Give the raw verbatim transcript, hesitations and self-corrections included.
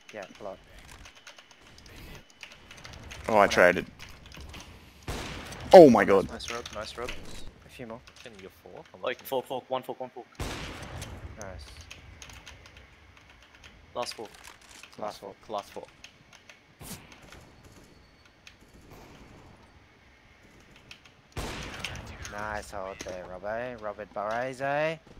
Yeah, blood. Oh, I traded. Oh my god. Nice rope, nice rope. A few more. Can you fork? Like fork, fork, one fork, one fork. Nice. Last fork. Last fork, last fork. Nice hold there, Robbo. Robert Barrese.